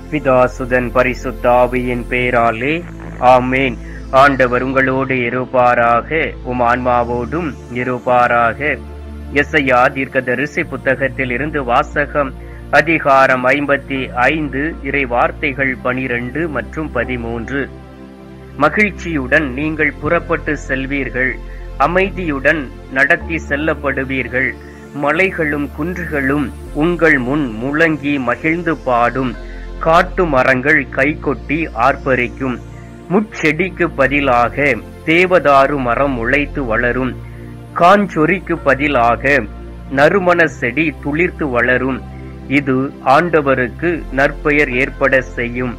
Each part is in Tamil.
பிதாசுதன் பரிசுத்த ஆவியின் பெயராலே ஆமேன். ஆண்டவர் உங்களோடு இருப்பாராக, உம் ஆன்மாவோடும் இருப்பாராக. எசையா தீர்க்கதரிசி புத்தகத்தில் இருந்து வாசகம். அதிகாரம் 55, இறை வார்த்தைகள் 12 மற்றும் 13. மகிழ்ச்சியுடன் நீங்கள் புறப்பட்டு செல்வீர்கள், அமைதியுடன் நடத்தி செல்லப்படுவீர்கள். மலைகளும் குன்றுகளும் உங்கள் முன் முழங்கி மகிழ்ந்து பாடும். காட்டு மரங்கள் கைகொட்டி ஆர்ப்பரிக்கும். முட்செடிக்கு பதிலாக தேவதாரு மரம் முளைத்து வளரும். காஞ்சொரிக்கு பதிலாக நறுமண செடி துளிர்த்து வளரும். இது ஆண்டவருக்கு நற்பெயர் ஏற்பட செய்யும்.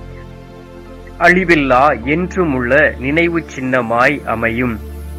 அழிவில்லா என்றுமுள்ள நினைவு சின்னமாய் அமையும்.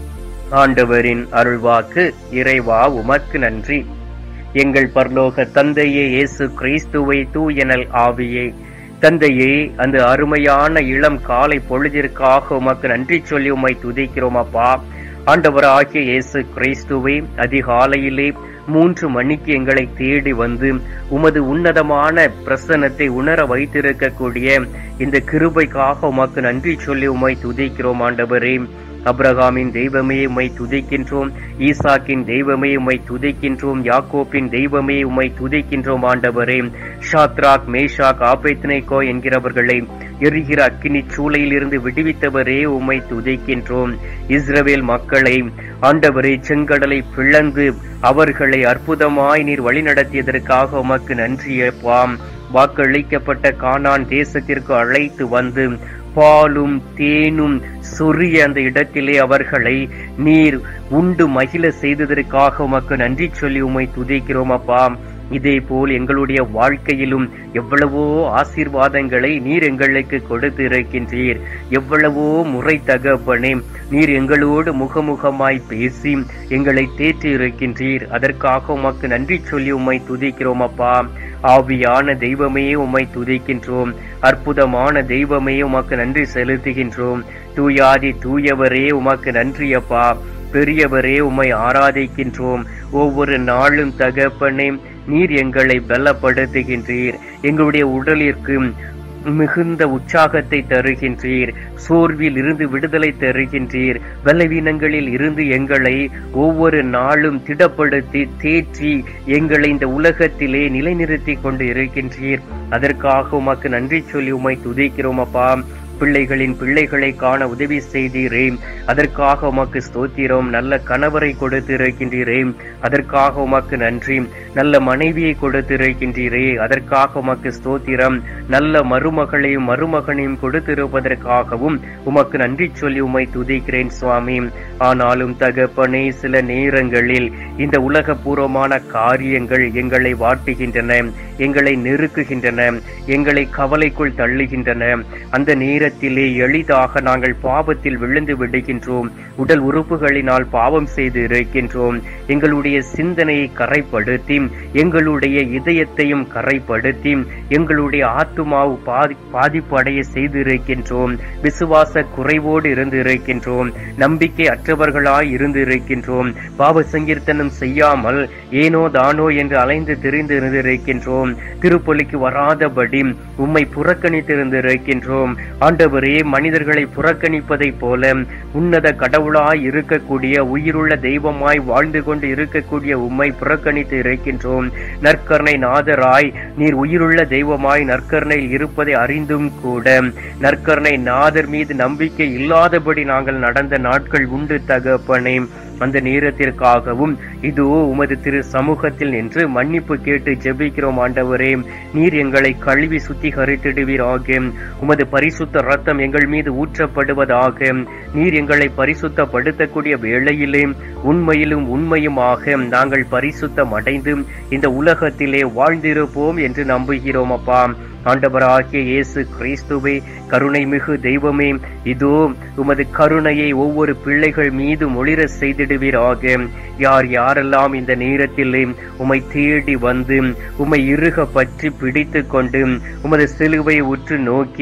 ஆண்டவரின் அருள்வாக்கு. இறைவா உமக்கு நன்றி. எங்கள் பரலோக தந்தையே, இயேசு கிறிஸ்துவை தூயனல் ஆவியே, தந்தையே, அந்த அருமையான இளம் காலை பொழுதிற்காக உமக்கு நன்றி சொல்லி உம்மை துதிக்கிறோம் அப்பா. ஆண்டவராகிய இயேசு கிறிஸ்துவை அதிகாலையிலே 3 மணிக்கு எங்களை தேடி வந்து உமது உன்னதமான பிரசன்னத்தை உணர வைத்திருக்கக்கூடிய இந்த கிருபைக்காக உமக்கு நன்றி சொல்லி உம்மை துதிக்கிறோம் ஆண்டவரே. அப்ரஹாமின் தெய்வமே உம்மை துதிக்கின்றோம். ஈசாக்கின் தெய்வமே உம்மை துதிக்கின்றோம். யாக்கோப்பின் தெய்வமே உம்மை துதிக்கின்றோம் ஆண்டவரே. ஷாத்ராக், மேஷாக், ஆபேத்நேகோ என்கிறவர்களை எரிகிற அக்கினி சூளையில் இருந்து விடுவித்தவரே உம்மை துதிக்கின்றோம். இஸ்ரவேல் மக்களை ஆண்டவரே செங்கடலை பிளந்து அவர்களை அற்புதமாய் நீர் வழிநடத்தியதற்காக உமக்கு நன்றியப்பாம். வாக்களிக்கப்பட்ட கானான் தேசத்திற்கு அழைத்து வந்து பாலும் தேனும் சொரிய அந்த இடத்திலே அவர்களை நீர் உண்டு மகிழ செய்ததற்காக உமக்கு நன்றி சொல்லி உம்மை துதிக்கிறோம் அப்பா. இதே போல் எங்களுடைய வாழ்க்கையிலும் எவ்வளவோ ஆசீர்வாதங்களை நீர் எங்களுக்கு கொடுத்து இருக்கின்றீர். எவ்வளவோ முறை தகப்பனே, நீர் எங்களோடு முகமுகமாய் பேசி எங்களை தேற்றி இருக்கின்றீர். அதற்காக உமக்கு நன்றி சொல்லி உம்மை துதிக்கிறோம் அப்பா. ஆவியான தெய்வமே உம்மை துதிக்கின்றோம். அற்புதமான தெய்வமே உமக்கு நன்றி செலுத்துகின்றோம். தூயாதி தூயவரே உமக்கு நன்றி அப்பா. பெரியவரே உம்மை ஆராதிக்கின்றோம். ஒவ்வொரு நாளும் தகப்பனே நீர் எங்களை பலப்படுத்துகின்றீர். எங்களுடைய உடலிற்கு மிகுந்த உற்சாகத்தை தருகின்றீர். சோர்வில் இருந்து விடுதலை தருகின்றீர். பலவீனங்களில் இருந்து எங்களை ஒவ்வொரு நாளும் திடப்படுத்தி தேற்றி எங்களை இந்த உலகத்திலே நிலைநிறுத்தி கொண்டு இருக்கின்றீர். அதற்காக உமக்கு நன்றி சொல்லி உம்மை துதிக்கிறோம் அப்பா. பிள்ளைகளின் பிள்ளைகளை காண உதவி செய்தீரே, அதற்காக உமக்கு ஸ்தோத்திரம். நல்ல கணவரை கொடுத்திருக்கின்றீரே, அதற்காக உமக்கு நன்றி. நல்ல மனைவியை கொடுத்திருக்கின்றீரே, அதற்காக உமக்கு ஸ்தோத்திரம். நல்ல மருமகளையும் மருமகனையும் கொடுத்திருப்பதற்காகவும் உமக்கு நன்றி சொல்லி உம்மை துதிக்கிறேன் சுவாமி. ஆனாலும் தகப்பனே, சில நேரங்களில் இந்த உலகபூர்வமான காரியங்கள் எங்களை வாட்டுகின்றன, எங்களை நெருக்குகின்றன, எங்களை கவலைக்குள் தள்ளுகின்றன. அந்த நேரத்திலே எளிதாக நாங்கள் பாவத்தில் விழுந்து விடுகின்றோம். உடல் உறுப்புகளினால் பாவம் செய்து இருக்கின்றோம். எங்களுடைய சிந்தனையை கரைப்படுத்தி, எங்களுடைய இதயத்தையும் கரைப்படுத்தி, எங்களுடைய ஆத்துமாவு பாதிப்பு அடைய செய்து இருக்கின்றோம். விசுவாச குறைவோடு இருந்து இருக்கின்றோம். நம்பிக்கை அற்றவர்களாய் இருந்து இருக்கின்றோம். பாவ சங்கீர்த்தனம் செய்யாமல் ஏனோ தானோ என்று அலைந்து திரிந்து இருந்திருக்கின்றோம். திருப்பலிக்கு வராதபடி உம்மை புறக்கணித்திருந்து இருக்கின்றோம். ஆண்டவரே, மனிதர்களை புறக்கணிப்பதை போல உன்னத கடவுளாய் இருக்கக்கூடிய உயிருள்ள தெய்வமாய் வாழ்ந்து கொண்டு இருக்கக்கூடிய உம்மை புறக்கணித்து இருக்கின்றோம். நற்கருணை நாதராய் நீர் உயிருள்ள தெய்வமாய் நற்கருணையில் இருப்பதை அறிந்தும் கூட நற்கருணை நாதர் மீது நம்பிக்கை இல்லாதபடி நாங்கள் நடந்த நாட்கள் உண்டு தகப்பனே. அந்த நேரத்திற்காகவும் இதோ உமது திரு சமூகத்தில் நின்று மன்னிப்பு கேட்டு ஜெபிக்கிறோம் ஆண்டவரே. நீர் எங்களை கழுவி சுத்திகரித்திடுவீராக. உமது பரிசுத்த ரத்தம் எங்கள் மீது ஊற்றப்படுவதாக. நீர் எங்களை பரிசுத்தப்படுத்தக்கூடிய வேளையிலே உண்மையிலும் உண்மையுமாக நாங்கள் பரிசுத்தம் அடைந்து இந்த உலகத்திலே வாழ்ந்திருப்போம் என்று நம்புகிறோம் அப்பா. ஆண்டவராகிய இயேசு கிறிஸ்துவே, கருணை மிகு தெய்வமே, இதோ உமது கருணையை ஒவ்வொரு பிள்ளைகள் மீது ஒளிர செய்திடுவீராக. யார் யாரெல்லாம் இந்த நேரத்திலே உம்மை தேடி வந்து உம்மை இறுக பற்றி பிடித்து கொண்டு உமது சிலுவை உற்று நோக்கி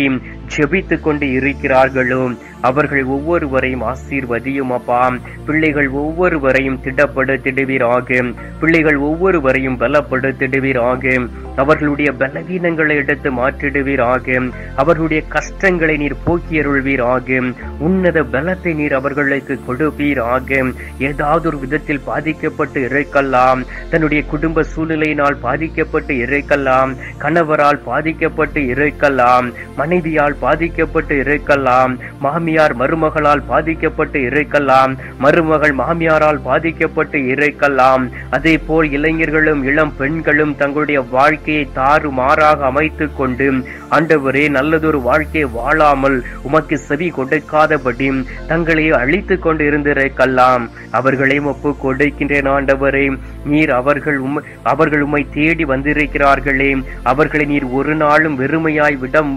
ஜெபித்துக் கொண்டு இருக்கிறார்களோ அவர்கள் ஒவ்வொருவரையும் ஆசீர்வதியும் அப்பா. பிள்ளைகள் ஒவ்வொருவரையும் திடப்படுத்திடுவீராக. பிள்ளைகள் ஒவ்வொருவரையும் பலப்படுத்திடுவீராக. அவர்களுடைய பலவீனங்களை எடுத்து மாற்றிடுவீராக. அவர்களுடைய கஷ்டங்களை நீர் போக்கியருள்வீராக. உன்னத பலத்தை நீர் அவர்களுக்கு கொடுப்பீராக. ஏதாவது ஒரு விதத்தில் பாதிக்கப்பட்டு இருக்கலாம், தன்னுடைய குடும்ப சூழ்நிலையினால் பாதிக்கப்பட்டு இருக்கலாம், கணவரால் பாதிக்கப்பட்டு இருக்கலாம், மனைவியால் பாதிக்கப்பட்டு இருக்கலாம், மாமியார் மருமகளால் பாதிக்கப்பட்டு இருக்கலாம், மருமகள் மாமியாரால் பாதிக்கப்பட்டு இருக்கலாம். அதே போல் இளைஞர்களும் இளம் பெண்களும் தங்களுடைய வாழ்க்கையை தாறுமாறாக அமைத்துக் கொண்டு ஆண்டவரே நல்லதொரு வாழ்க்கையை வாழாமல் உமக்கு செவி கொடுக்காதபடி தங்களை அழித்துக் கொண்டு இருந்திருக்கலாம். அவர்களையும் ஒப்பு கொடுக்கின்றேன் ஆண்டவரே. நீர் அவர்கள் உம்மை தேடி வந்திருக்கிறார்களே, அவர்களை நீர் ஒரு நாளும் வெறுமையாய்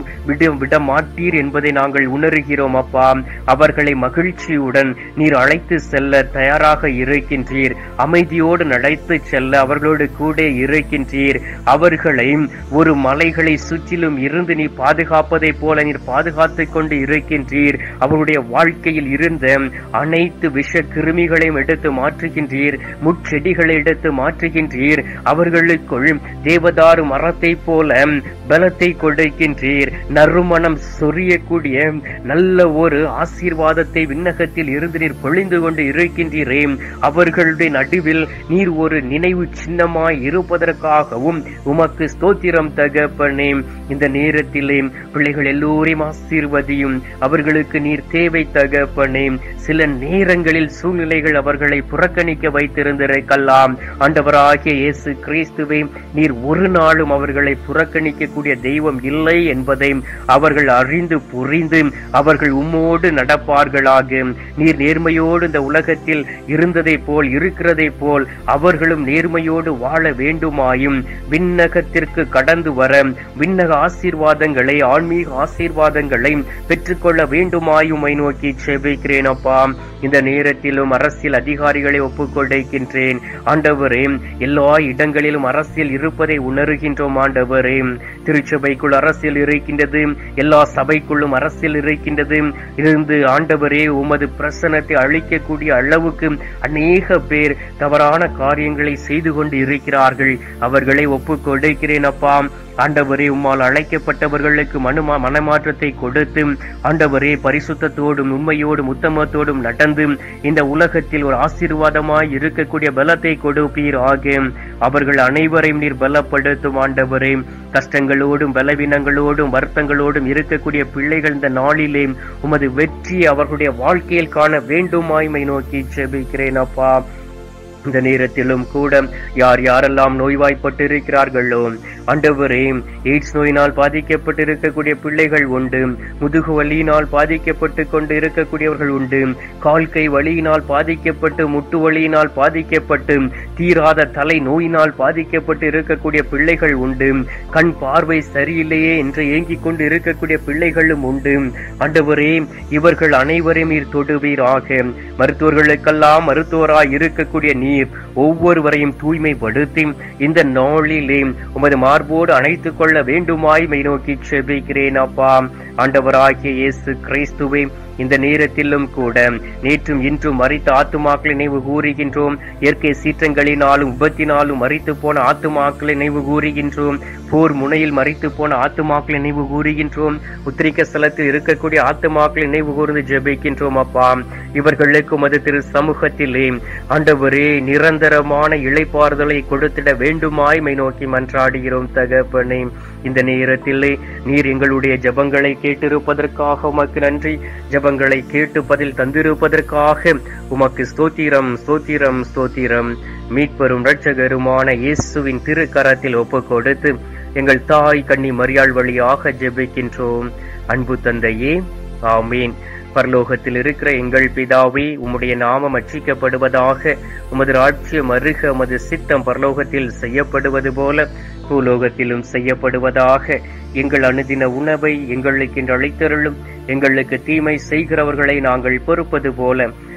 விட மாட்டீர் என்பதை நாங்கள் உணர்கிறோம் அப்பா. அவர்களை மகிழ்ச்சியுடன் நீர் அழைத்து செல்ல தயாராக இருக்கின்றீர். அமைதியோடு நடத்து செல்ல அவர்களோடு கூட இருக்கின்றீர். அவர்களை ஒரு மலைகளை சுற்றிலும் இருந்து நீ பாதுகாப்பதை போல நீர் பாதுகாத்துக் கொண்டு இருக்கின்றீர். அவருடைய வாழ்க்கையில் இருந்த அனைத்து விஷ கிருமிகளையும் எடுத்து மாற்றுகின்றீர். முட்செடிகளை எடுத்து மாற்றுகின்றீர். அவர்களுக்குள் தேவதாரு மரத்தை போல பலத்தை கொடுக்கின்றீர். நறுமணம் சொரியக்கூடிய நல்ல ஒரு ஆசீர்வாதத்தை விண்ணகத்தில் இருந்து நீர் பொழிந்து கொண்டு இருக்கின்றீரே. அவர்களுடைய நடுவில் நீர் ஒரு நினைவு சின்னமாய் இருப்பதற்காகவும் உமக்கு ஸ்தோத்திரம் தகப்பனே. இந்த நேரத்திலே பிள்ளைகள் எல்லோரையும் ஆசீர்வதியும். அவர்களுக்கு நீர் தேவை தகப்பனே. சில நேரங்களில் சூழ்நிலைகள் அவர்களை புறக்கணிக்க வைத்திருந்திருக்கலாம். ஆண்டவராகிய இயேசு கிறிஸ்துவே, நீர் ஒரு நாளும் அவர்களை புறக்கணிக்கக்கூடிய தெய்வம் இல்லை என்பதை அவர்கள் அறிந்து புரிந்து அவர்கள் உம்மோடு நடப்பார்களாக. நீர் நேர்மையோடு இந்த உலகத்தில் இருந்ததை போல் இருக்கிறதை போல் அவர்களும் நேர்மையோடு வாழ வேண்டுமாயும் விண்ணகத்திற்கு கடந்து வர விண்ணக ஆசீர்வாதங்களை ஆன்மீக ஆசீர்வாதங்களை பெற்றுக்கொள்ள வேண்டுமாயுமை நோக்கி செபிக்கிறேன் அப்பா. இந்த நேரத்திலும் அரசியல் அதிகாரிகளை ஒப்புக்கொண்டிருக்கின்றேன் ஆண்டவரே. எல்லா இடங்களிலும் அரசியல் இருப்பதை உணர்கின்றோம் ஆண்டவரே. திருச்சபைக்குள் அரசியல் இருக்கின்றது, எல்லா சபைக்குள்ளும் அரசியல் இருக்கின்றது. இருந்து ஆண்டவரே உமது பிரசன்னத்தை அழிக்கக்கூடிய அளவுக்கு அநேக பேர் தவறான காரியங்களை செய்து கொண்டு இருக்கிறார்கள். அவர்களை ஒப்புக்கொண்டிருக்கிறேன் அப்பா. ஆண்டவரே, உம்மால் அழைக்கப்பட்டவர்களுக்கு மனமாற்றத்தை கொடுத்து ஆண்டவரே பரிசுத்தத்தோடும் உண்மையோடும் உத்தமத்தோடும் நடந்து இந்த உலகத்தில் ஒரு ஆசீர்வாதமாய் இருக்கக்கூடிய பலத்தை கொடுப்பீராக. அவர்கள் அனைவரையும் நீர் பலப்படுத்தும் ஆண்டவரே. கஷ்டங்களோடும் பலவீனங்களோடும் வருத்தங்களோடும் இருக்கக்கூடிய பிள்ளைகள் இந்த நாளிலே உமது வெற்றியை அவர்களுடைய வாழ்க்கையில் காண வேண்டுமாய்மை நோக்கி செபிக்கிறேன் அப்பா. இந்த நேரத்திலும் கூட யார் யாரெல்லாம் நோய்வாய்ப்பட்டு இருக்கிறார்களோ ஆண்டவரே, எய்ட்ஸ் நோயினால் பாதிக்கப்பட்டு இருக்கக்கூடிய பிள்ளைகள் உண்டு, முதுகு வலியினால் பாதிக்கப்பட்டு கொண்டு இருக்கக்கூடியவர்கள் உண்டு, கால் கை வலியினால் பாதிக்கப்பட்டு முட்டு வலியினால் பாதிக்கப்பட்டு தீராத தலை நோயினால் பாதிக்கப்பட்டு இருக்கக்கூடிய பிள்ளைகள் உண்டு, கண் பார்வை சரியில்லையே என்று ஏங்கிக் கொண்டு இருக்கக்கூடிய பிள்ளைகளும் உண்டு. ஆண்டவரே, இவர்கள் அனைவரையும் நீர் தொடுவீராக. மருத்துவர்களுக்கெல்லாம் மருத்துவராய் இருக்கக்கூடிய நீர் ஒவ்வொருவரையும் தூய்மைப்படுத்தி இந்த நாளிலே உமது மார்போடு அணைத்துக் கொள்ள வேண்டுமாய் மை நோக்கி செபிக்கிறேன் அப்பா. ஆண்டவராகிய இயேசு கிறிஸ்துவே, இந்த நேரத்திலும் கூட நேற்றும் இன்றும் மரித்த ஆத்துமாக்களை நினைவு கூறுகின்றோம். இயற்கை சீற்றங்களினாலும் விபத்தினாலும் மரித்து போன ஆத்துமாக்களை நினைவு கூறுகின்றோம். போர் முனையில் மரித்து போன ஆத்துமாக்களை நினைவு கூறுகின்றோம். உத்திரிக்க ஸ்தலத்தில் இருக்கக்கூடிய ஆத்துமாக்களை நினைவு கூர்ந்து ஜெபிக்கின்றோம் அப்பா. இவர்களுக்கு உமது திரு சமூகத்திலே ஆண்டவரே நிரந்தரமான இளைப்பாறுதலை கொடுத்திட வேண்டுமாய் மை நோக்கி மன்றாடுகிறோம் தகப்பனே. இந்த நேரத்திலே நீர் எங்களுடைய ஜெபங்களை கேட்டிருப்பதற்காக உமக்கு நன்றி. ஜெபங்களை கேட்டு பதில் தந்திருப்பதற்காக உமக்கு ஸ்தோத்திரம் ஸ்தோத்திரம் ஸ்தோத்திரம். மீட்பெரும் இரட்சகருமான இயேசுவின் திருக்கரத்தில் ஒப்புக் கொடுத்து எங்கள் தாய் கன்னி மரியாள் வழியாக ஜெபிக்கின்றோம் அன்பு தந்தையே, ஆமீன். பரலோகத்தில் இருக்கிற எங்கள் பிதாவே, உம்முடைய நாமம் அர்ச்சிக்கப்படுவதாக. உமது ராஜ்யம் வருக. உமது சித்தம் பரலோகத்தில் செய்யப்படுவது போல பூலோகத்திலும் செய்யப்படுவதாக. எங்கள் அனுதின உணவை எங்களுக்கு இன்று அளித்தருளும். எங்களுக்கு தீமை செய்கிறவர்களை நாங்கள் பொறுப்பது போல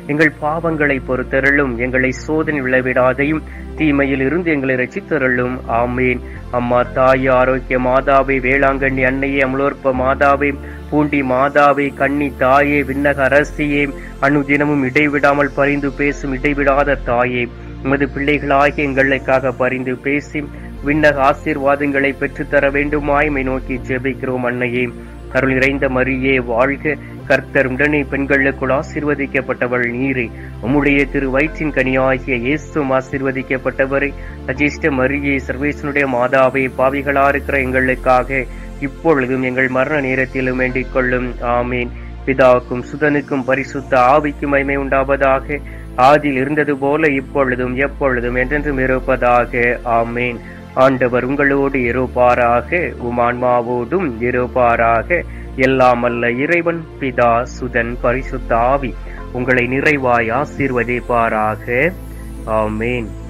எங்கள் பாவங்களை பொறுத்தருளும். எங்களை சோதனை விளைவிடாதையும் தீமையில் இருந்து எங்களை ரட்சித்தருளும். ஆமேன். அம்மா தாயே, ஆரோக்கிய மாதாவே, வேளாங்கண்ணி அன்னையே, அமலோற்ப மாதாவே, பூண்டி மாதாவே, கன்னி தாயே, விண்ணக அரசியே, அனுதினமும் இடைவிடாமல் பரிந்து பேசும் இடைவிடாத தாயே, உமது பிள்ளைகளாகிய எங்களுக்காக பரிந்து பேசி விண்ணக ஆசீர்வாதங்களை பெற்றுத்தர வேண்டுமாய் மை நோக்கி ஜெபிக்கிறோம். அன்னையே, அருள் நிறைந்த மரியே வாழ்க, கர்த்தர் உடனே பெண்களுக்குள் ஆசீர்வதிக்கப்பட்டவள் நீரே. உம்முடைய திரு வயிற்றின் கனியாகிய இயேசுவும் ஆசீர்வதிக்கப்பட்டவரே. அஜிஷ்ட மரியே, சர்வேசனுடைய மாதாவே, பாவிகளா இருக்கிற எங்களுக்காக இப்பொழுதும் எங்கள் மரண நேரத்திலும் வேண்டிக் கொள்ளும். ஆமேன். பிதாவுக்கும் சுதனுக்கும் பரிசுத்த ஆவிக்கும் மகிமை உண்டாவதாக. ஆதியில் இருந்தது போல இப்பொழுதும் எப்பொழுதும் என்றென்றும் இருப்பதாக. ஆமேன். ஆண்டவர் உங்களோடு இருப்பாராக, உம் ஆன்மாவோடும் இருப்பாராக. எல்லாம் அல்ல இறைவன் பிதா, சுதன், பரிசுத்த ஆவி உங்களை நிறைவாய் ஆசீர்வதிப்பாராக. ஆமேன்.